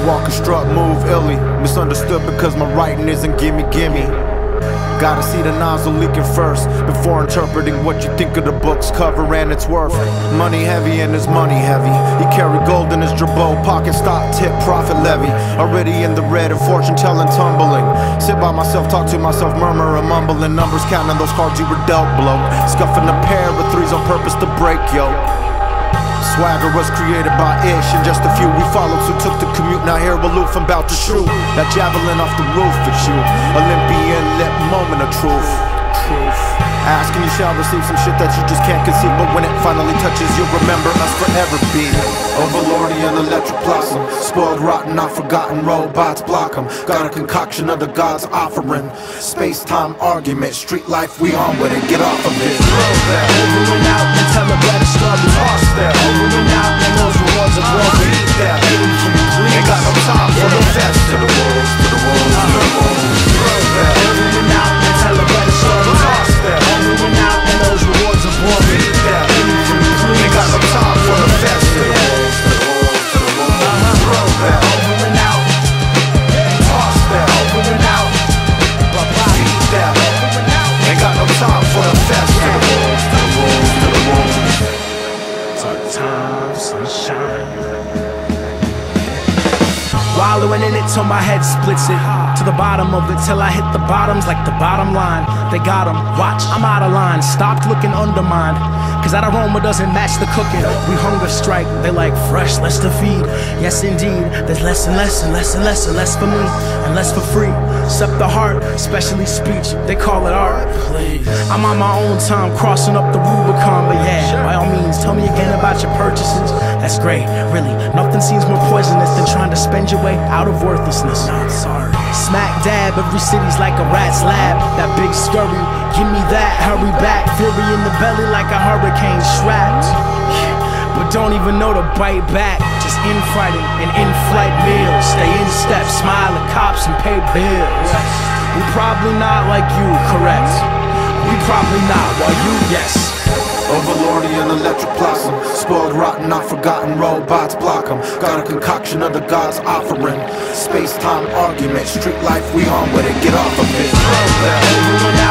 walk and strut, move illy. Misunderstood because my writing isn't gimme gimme. Gotta see the nozzle leaking first before interpreting what you think of the book's cover and its worth. Money heavy and his money heavy. He carry gold in his jabot, pocket stock tip, profit levy. Already in the red and fortune telling tumbling. Sit by myself, talk to myself, murmur and mumbling numbers, counting those cards you were dealt, bloke. Scuffing a pair of threes on purpose to break, yo. Swagger was created by Ish, and just a few we followed who took the commute. Now here aloof, I'm about to shoot that javelin off the roof at you. Olympian lip moment of truth. Ask and you shall receive some shit that you just can't conceive, but when it finally touches, you'll remember us forever be Overlordian electric blossom, spoiled, rotten, not forgotten. Robots block them. Got a concoction of the gods offering. Space-time argument, street life, we on with it. Get off of it. Over and out and tell a better story. Lost there. Over and out and those rewards are worth it. Eat that. Ain't got no time for the best. To the wolves, to the wolves, to the wolves. Over and out and tell a better story. Lost there. Over and out and those rewards are worth it. Eat that. Ain't got no time for the best. To the wolves, to the wolves, to the wolves. Over and out. Lost there. Over and out. Eat that. Ain't got no time for the best. To the wolves, to the wolves, to the wolves. Dark times, sunshine. Wallowing in it till my head splits it. To the bottom of it till I hit the bottoms like the bottom line. They got 'em, watch, I'm out of line. Stopped looking undermined, cause that aroma doesn't match the cooking. We hunger strike, they like fresh, less to feed. Yes indeed, there's less and less and less and less and less for me and less for free. Except the heart, especially speech, they call it art. Please. I'm on my own time, crossing up the Rubicon. But yeah, by all means, tell me again about your purchases. That's great, really, nothing seems more poisonous than trying to spend your way out of worthlessness. Not sorry. Smack dab, every city's like a rat's lab. That big scurry, give me that, hurry back. Fury in the belly like a hurricane strapped. But don't even know to bite back. Just infighting and in-flight meals. Stay in step, smile at cops and pay bills. We probably not like you, correct? We probably not, while you, yes. Overlordian electric blossom, spoiled, rotten, not forgotten. Robots block them. Got a concoction of the gods offering. Space-time argument, street life, we on with it. Get off of it. Over and